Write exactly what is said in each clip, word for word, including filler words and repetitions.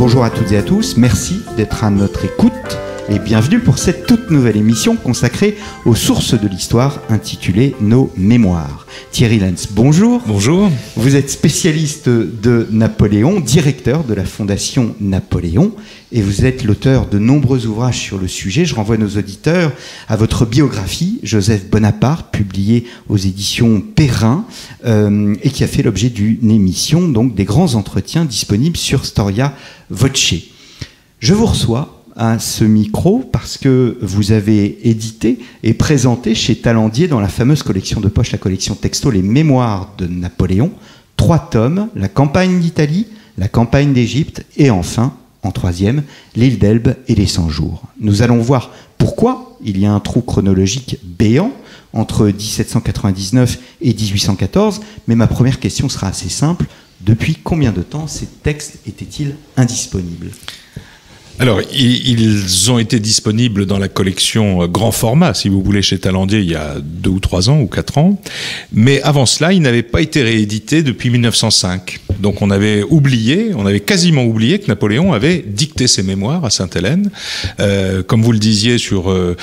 Bonjour à toutes et à tous, merci d'être à notre écoute et bienvenue pour cette toute nouvelle émission consacrée aux sources de l'histoire intitulée Nos Mémoires. Thierry Lenz, bonjour. Bonjour. Vous êtes spécialiste de Napoléon, directeur de la Fondation Napoléon et vous êtes l'auteur de nombreux ouvrages sur le sujet. Je renvoie nos auditeurs à votre biographie, Joseph Bonaparte, publiée aux éditions Perrin euh, et qui a fait l'objet d'une émission, donc des grands entretiens disponibles sur Storia Voce. Je vous reçois à ce micro parce que vous avez édité et présenté chez Talandier dans la fameuse collection de poche, la collection texto, les Mémoires de Napoléon, trois tomes, la campagne d'Italie, la campagne d'Égypte et enfin, en troisième, l'île d'Elbe et les cent jours. Nous allons voir pourquoi il y a un trou chronologique béant entre dix-sept cent quatre-vingt-dix-neuf et dix-huit cent quatorze, mais ma première question sera assez simple. Depuis combien de temps ces textes étaient-ils indisponibles ? Alors, ils ont été disponibles dans la collection grand format, si vous voulez, chez Talandier, il y a deux ou trois ans ou quatre ans. Mais avant cela, ils n'avaient pas été réédités depuis mille neuf cent cinq. Donc, on avait oublié, on avait quasiment oublié que Napoléon avait dicté ses mémoires à Sainte-Hélène. Euh, comme vous le disiez, sur euh,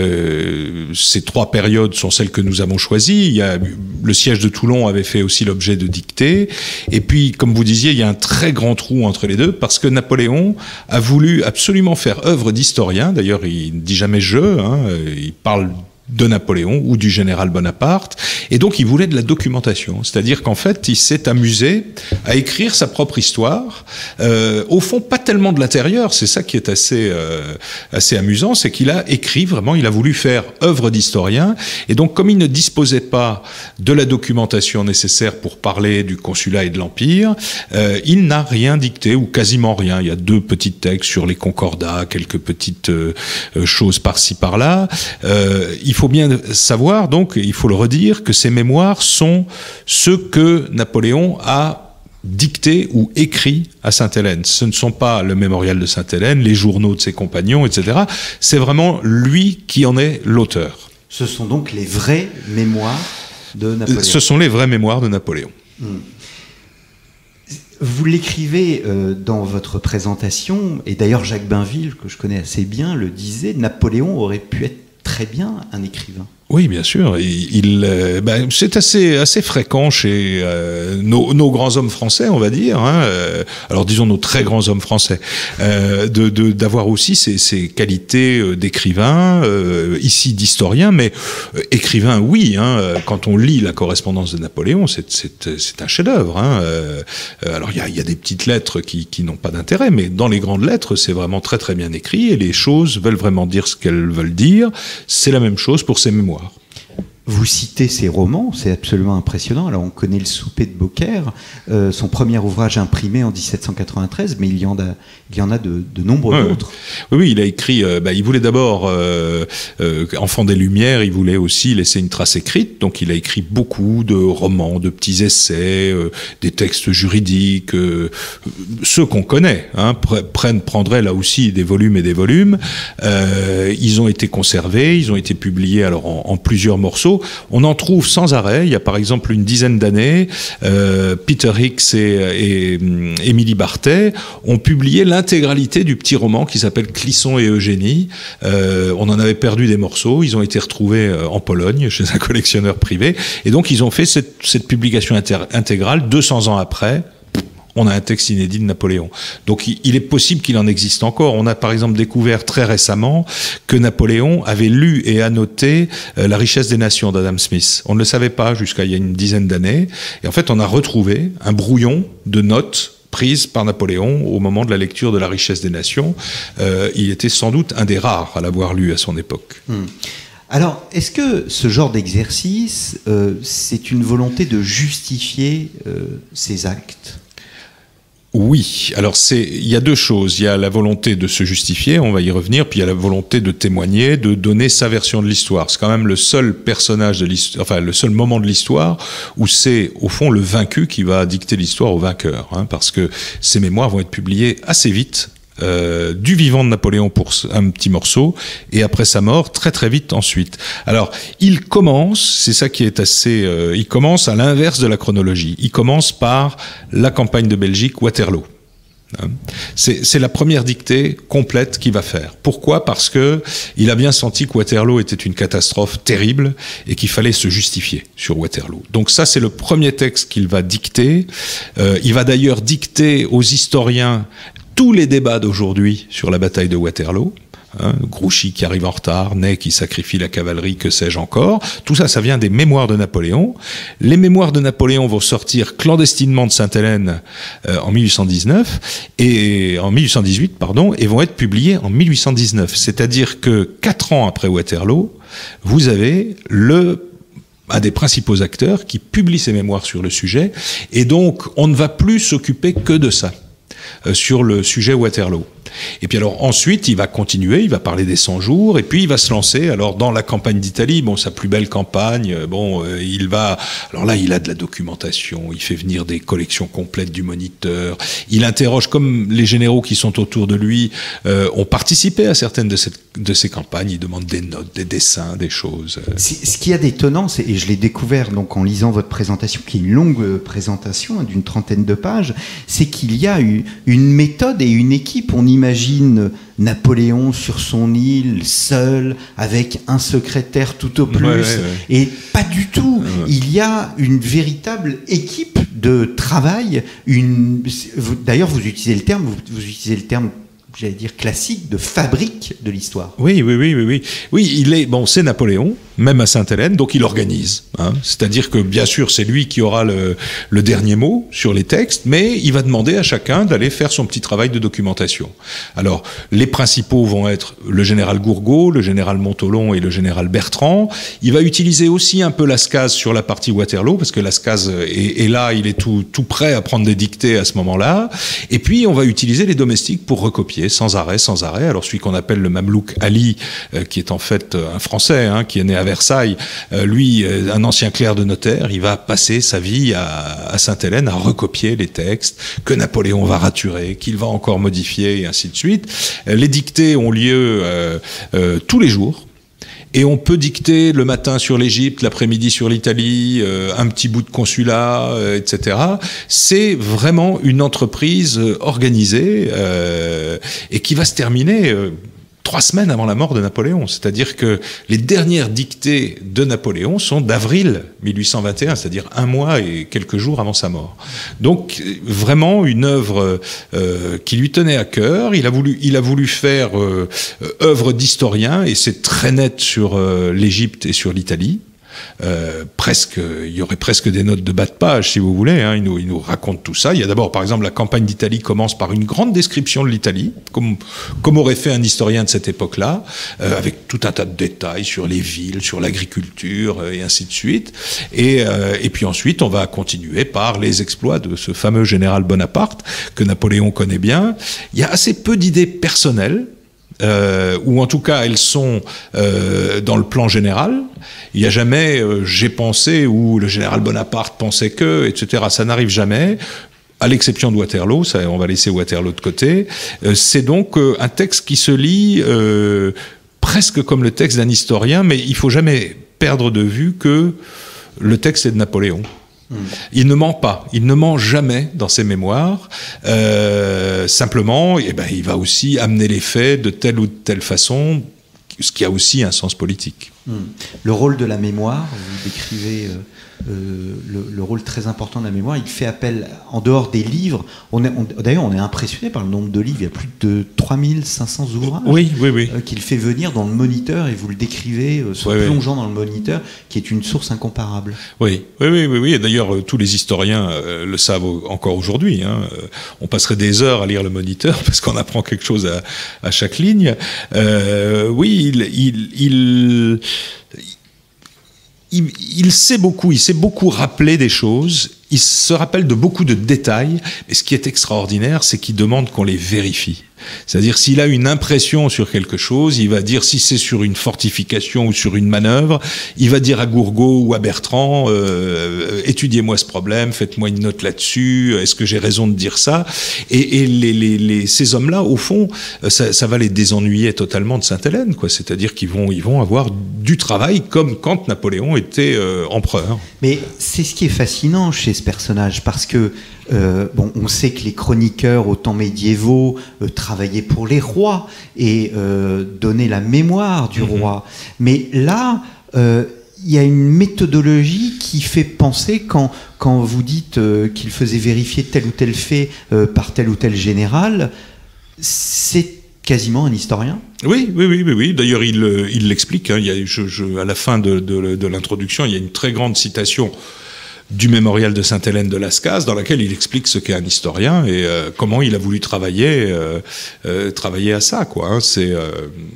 euh, ces trois périodes sont celles que nous avons choisies. Il y a, le siège de Toulon avait fait aussi l'objet de dictées. Et puis, comme vous disiez, il y a un très grand trou entre les deux parce que Napoléon a voulu absolument faire œuvre d'historien. D'ailleurs, il ne dit jamais je, hein, il parle de Napoléon ou du général Bonaparte, et donc il voulait de la documentation, c'est-à-dire qu'en fait il s'est amusé à écrire sa propre histoire, euh, au fond pas tellement de l'intérieur, c'est ça qui est assez euh, assez amusant, c'est qu'il a écrit vraiment, il a voulu faire œuvre d'historien, et donc comme il ne disposait pas de la documentation nécessaire pour parler du consulat et de l'Empire, euh, il n'a rien dicté, ou quasiment rien. Il y a deux petits textes sur les concordats, quelques petites euh, choses par-ci par-là. Euh, il Il faut bien savoir, donc, il faut le redire, que ces mémoires sont ceux que Napoléon a dictés ou écrits à Sainte-Hélène. Ce ne sont pas le mémorial de Sainte-Hélène, les journaux de ses compagnons, et cetera. C'est vraiment lui qui en est l'auteur. Ce sont donc les vraies mémoires de Napoléon. Ce sont les vraies mémoires de Napoléon. Hmm. Vous l'écrivez euh, dans votre présentation, et d'ailleurs Jacques Bainville, que je connais assez bien, le disait, Napoléon aurait pu être très bien un écrivain. Oui, bien sûr. Il, il euh, ben, c'est assez assez fréquent chez euh, nos, nos grands hommes français, on va dire. Hein, euh, alors disons nos très grands hommes français, euh, de, de d'avoir aussi ces, ces qualités euh, d'écrivain, euh, ici d'historien, mais euh, écrivain, oui. Hein, quand on lit la correspondance de Napoléon, c'est c'est c'est un chef-d'œuvre. Hein, euh, alors il y a il y a des petites lettres qui qui n'ont pas d'intérêt, mais dans les grandes lettres, c'est vraiment très très bien écrit et les choses veulent vraiment dire ce qu'elles veulent dire. C'est la même chose pour ses mémoires. Vous citez ses romans, c'est absolument impressionnant. Alors on connaît Le Souper de Beaucaire, euh, son premier ouvrage imprimé en dix-sept cent quatre-vingt-treize, mais il y en a, il y en a de, de nombreux ouais. autres. Oui, oui, il a écrit. Euh, bah, il voulait d'abord euh, euh, Enfant des Lumières. Il voulait aussi laisser une trace écrite. Donc, il a écrit beaucoup de romans, de petits essais, euh, des textes juridiques, euh, ceux qu'on connaît. Hein, prennent, prendraient là aussi des volumes et des volumes. Euh, ils ont été conservés, ils ont été publiés alors en, en plusieurs morceaux. On en trouve sans arrêt. Il y a par exemple une dizaine d'années, euh, Peter Hicks et, et, et Émilie Barthès ont publié l'intégralité du petit roman qui s'appelle Clisson et Eugénie. Euh, on en avait perdu des morceaux. Ils ont été retrouvés en Pologne chez un collectionneur privé. Et donc ils ont fait cette, cette publication inter- intégrale deux cents ans après. On a un texte inédit de Napoléon. Donc il est possible qu'il en existe encore. On a par exemple découvert très récemment que Napoléon avait lu et annoté euh, La richesse des nations d'Adam Smith. On ne le savait pas jusqu'à il y a une dizaine d'années. Et en fait, on a retrouvé un brouillon de notes prises par Napoléon au moment de la lecture de La richesse des nations. Euh, il était sans doute un des rares à l'avoir lu à son époque. Hum. Alors, est-ce que ce genre d'exercice, euh, c'est une volonté de justifier euh, ses actes ? Oui, alors c'est, il y a deux choses. Il y a la volonté de se justifier, on va y revenir, puis il y a la volonté de témoigner, de donner sa version de l'histoire. C'est quand même le seul personnage de l'histoire, enfin le seul moment de l'histoire où c'est au fond le vaincu qui va dicter l'histoire au vainqueur, hein, parce que ces mémoires vont être publiées assez vite. Euh, du vivant de Napoléon pour un petit morceau, et après sa mort, très très vite ensuite. Alors, il commence, c'est ça qui est assez... Euh, il commence à l'inverse de la chronologie. Il commence par la campagne de Belgique, Waterloo. C'est la première dictée complète qu'il va faire. Pourquoi? Parce que il a bien senti que Waterloo était une catastrophe terrible et qu'il fallait se justifier sur Waterloo. Donc ça, c'est le premier texte qu'il va dicter. Euh, il va d'ailleurs dicter aux historiens tous les débats d'aujourd'hui sur la bataille de Waterloo. Hein, Grouchy qui arrive en retard, Ney qui sacrifie la cavalerie, que sais-je encore. Tout ça, ça vient des mémoires de Napoléon. Les mémoires de Napoléon vont sortir clandestinement de Sainte-Hélène euh, en mille huit cent dix-neuf et en mille huit cent dix-huit, pardon, et vont être publiés en mille huit cent dix-neuf. C'est-à-dire que quatre ans après Waterloo, vous avez le un des principaux acteurs qui publie ses mémoires sur le sujet, et donc on ne va plus s'occuper que de ça euh, sur le sujet Waterloo. Et puis alors ensuite, il va continuer, il va parler des cent jours, et puis il va se lancer alors dans la campagne d'Italie, bon, sa plus belle campagne, bon, euh, il va, alors là, il a de la documentation, il fait venir des collections complètes du Moniteur, il interroge, comme les généraux qui sont autour de lui euh, ont participé à certaines de, cette, de ces campagnes, il demande des notes, des dessins, des choses. Ce qu'il y a d'étonnant, et je l'ai découvert donc en lisant votre présentation, qui est une longue présentation d'une trentaine de pages, c'est qu'il y a une, une méthode et une équipe, on imagine Imagine Napoléon sur son île, seul, avec un secrétaire tout au plus, ouais, ouais, ouais. Et pas du tout. Ouais. Il y a une véritable équipe de travail. Une... D'ailleurs, vous utilisez le terme, vous, vous utilisez le terme, j'allais dire classique, de fabrique de l'histoire. Oui, oui, oui, oui, oui. Oui, il est bon, c'est Napoléon, même à Sainte-Hélène, donc il organise. Hein. C'est-à-dire que bien sûr, c'est lui qui aura le, le dernier mot sur les textes, mais il va demander à chacun d'aller faire son petit travail de documentation. Alors, les principaux vont être le général Gourgaud, le général Montholon et le général Bertrand. Il va utiliser aussi un peu Lascaz sur la partie Waterloo, parce que Lascaz est, est là, il est tout, tout prêt à prendre des dictées à ce moment-là. Et puis, on va utiliser les domestiques pour recopier sans arrêt, sans arrêt. Alors celui qu'on appelle le Mamelouk Ali, euh, qui est en fait euh, un Français, hein, qui est né à Versailles, euh, lui, euh, un ancien clerc de notaire, il va passer sa vie à, à Sainte-Hélène à recopier les textes que Napoléon va raturer, qu'il va encore modifier, et ainsi de suite. Euh, les dictées ont lieu euh, euh, tous les jours. Et on peut dicter le matin sur l'Égypte, l'après-midi sur l'Italie, euh, un petit bout de consulat, euh, et cetera. C'est vraiment une entreprise organisée euh, et qui va se terminer euh, trois semaines avant la mort de Napoléon. C'est-à-dire que les dernières dictées de Napoléon sont d'avril mille huit cent vingt et un, c'est-à-dire un mois et quelques jours avant sa mort. Donc vraiment une œuvre euh, qui lui tenait à cœur. Il a voulu, il a voulu faire euh, œuvre d'historien, et c'est très net sur euh, l'Égypte et sur l'Italie. Euh, presque, il y aurait presque des notes de bas de page, si vous voulez. Hein. Il nous, il nous raconte tout ça. Il y a d'abord, par exemple, la campagne d'Italie commence par une grande description de l'Italie, comme, comme aurait fait un historien de cette époque-là, euh, avec tout un tas de détails sur les villes, sur l'agriculture, euh, et ainsi de suite. Et, euh, et puis ensuite, on va continuer par les exploits de ce fameux général Bonaparte, que Napoléon connaît bien. Il y a assez peu d'idées personnelles. Euh, ou en tout cas elles sont euh, dans le plan général. Il n'y a jamais euh, j'ai pensé ou le général Bonaparte pensait que, et cetera. Ça n'arrive jamais, à l'exception de Waterloo, ça, on va laisser Waterloo de côté. Euh, c'est donc euh, un texte qui se lit euh, presque comme le texte d'un historien, mais il ne faut jamais perdre de vue que le texte est de Napoléon. Il ne ment pas, il ne ment jamais dans ses mémoires. Euh, simplement, eh ben, il va aussi amener les faits de telle ou de telle façon, ce qui a aussi un sens politique. Le rôle de la mémoire, vous décrivez euh, euh, le, le rôle très important de la mémoire. Il fait appel, en dehors des livres, on est, on, d'ailleurs on est impressionné par le nombre de livres, il y a plus de trois mille cinq cents ouvrages oui, oui, oui. Euh, qu'il fait venir dans le Moniteur, et vous le décrivez, euh, se oui, plongeant oui. dans le Moniteur, qui est une source incomparable. Oui, oui, oui, oui, oui. Et d'ailleurs euh, tous les historiens euh, le savent encore aujourd'hui. Hein. Euh, on passerait des heures à lire le Moniteur parce qu'on apprend quelque chose à, à chaque ligne. Euh, oui, il... il, il Il, il sait beaucoup, il sait beaucoup rappeler des choses, il se rappelle de beaucoup de détails, mais ce qui est extraordinaire, c'est qu'il demande qu'on les vérifie. C'est-à-dire, s'il a une impression sur quelque chose, il va dire, si c'est sur une fortification ou sur une manœuvre, il va dire à Gourgaud ou à Bertrand, euh, étudiez-moi ce problème, faites-moi une note là-dessus, est-ce que j'ai raison de dire ça? Et, et les, les, les, ces hommes-là, au fond, ça, ça va les désennuyer totalement de Sainte-Hélène, quoi. C'est-à-dire qu'ils vont, ils vont avoir du travail comme quand Napoléon était euh, empereur. Mais c'est ce qui est fascinant chez ce personnage, parce que Euh, bon, on sait que les chroniqueurs au temps médiévaux euh, travaillaient pour les rois et euh, donnaient la mémoire du mmh. roi. Mais là, euh, il y a une méthodologie qui fait penser, quand, quand vous dites euh, qu'il faisait vérifier tel ou tel fait euh, par tel ou tel général, c'est quasiment un historien. Oui, oui, oui, oui. oui. D'ailleurs, il, il l'explique. Hein. Il y a, je, je, à la fin de, de, de l'introduction, il y a une très grande citation du mémorial de Sainte-Hélène de Lascaz, dans laquelle il explique ce qu'est un historien et euh, comment il a voulu travailler, euh, euh, travailler à ça, quoi. Hein. C'est, euh,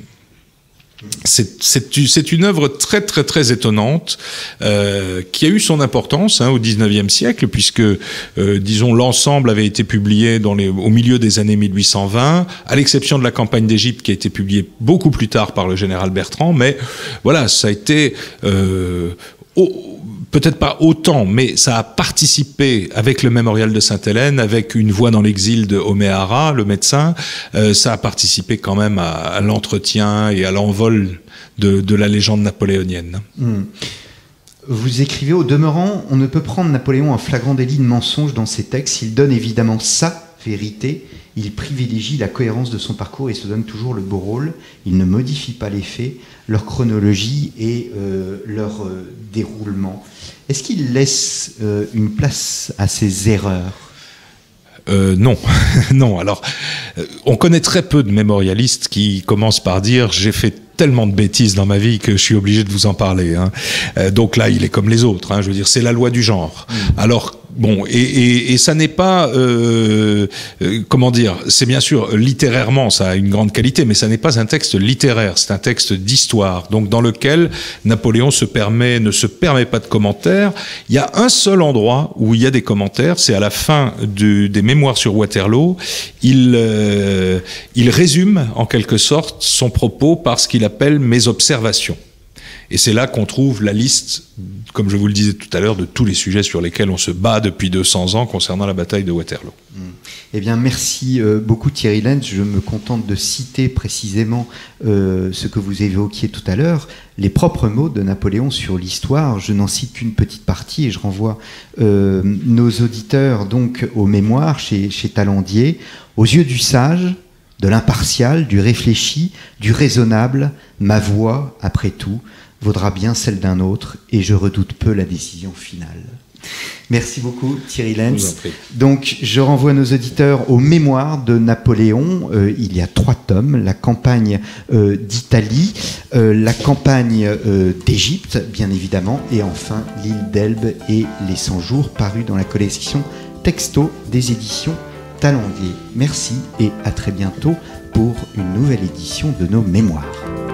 c'est, c'est, c'est une œuvre très, très, très étonnante euh, qui a eu son importance hein, au dix-neuvième siècle, puisque, euh, disons, l'ensemble avait été publié dans les, au milieu des années mille huit cent vingt, à l'exception de la campagne d'Égypte qui a été publiée beaucoup plus tard par le général Bertrand, mais voilà, ça a été... Euh, au, peut-être pas autant, mais ça a participé avec le mémorial de Sainte-Hélène, avec une voix dans l'exil de Oméhara, le médecin, euh, ça a participé quand même à, à l'entretien et à l'envol de, de la légende napoléonienne. Mmh. Vous écrivez, au demeurant, on ne peut prendre Napoléon en flagrant délit de mensonge dans ses textes. Il donne évidemment sa vérité, il privilégie la cohérence de son parcours et se donne toujours le beau rôle. Il ne modifie pas les faits, leur chronologie et euh, leur euh, déroulement. Est-ce qu'il laisse euh, une place à ses erreurs ? Euh, non, non. Alors, euh, on connaît très peu de mémorialistes qui commencent par dire « j'ai fait tellement de bêtises dans ma vie que je suis obligé de vous en parler. Hein. » euh, Donc là, il est comme les autres. Hein, je veux dire, c'est la loi du genre. Mmh. Alors, bon, et, et, et ça n'est pas, euh, euh, comment dire, c'est bien sûr, littérairement, ça a une grande qualité, mais ça n'est pas un texte littéraire, c'est un texte d'histoire, donc dans lequel Napoléon se permet, ne se permet pas de commentaires. Il y a un seul endroit où il y a des commentaires, c'est à la fin du, des Mémoires sur Waterloo. Il, euh, il résume, en quelque sorte, son propos par ce qu'il appelle « mes observations ». Et c'est là qu'on trouve la liste, comme je vous le disais tout à l'heure, de tous les sujets sur lesquels on se bat depuis deux cents ans concernant la bataille de Waterloo. Mmh. Eh bien, merci euh, beaucoup Thierry Lenz. Je me contente de citer précisément euh, ce que vous évoquiez tout à l'heure, les propres mots de Napoléon sur l'histoire. Je n'en cite qu'une petite partie et je renvoie euh, nos auditeurs donc aux Mémoires chez, chez Talandier. Aux yeux du sage, de l'impartial, du réfléchi, du raisonnable, ma voix, après tout, vaudra bien celle d'un autre, et je redoute peu la décision finale. Merci beaucoup Thierry Lenz. Donc je renvoie nos auditeurs aux Mémoires de Napoléon. Euh, il y a trois tomes, la campagne euh, d'Italie, euh, la campagne euh, d'Égypte, bien évidemment, et enfin l'île d'Elbe et les cent jours, parus dans la collection Texto des éditions Talandier. Merci et à très bientôt pour une nouvelle édition de nos Mémoires.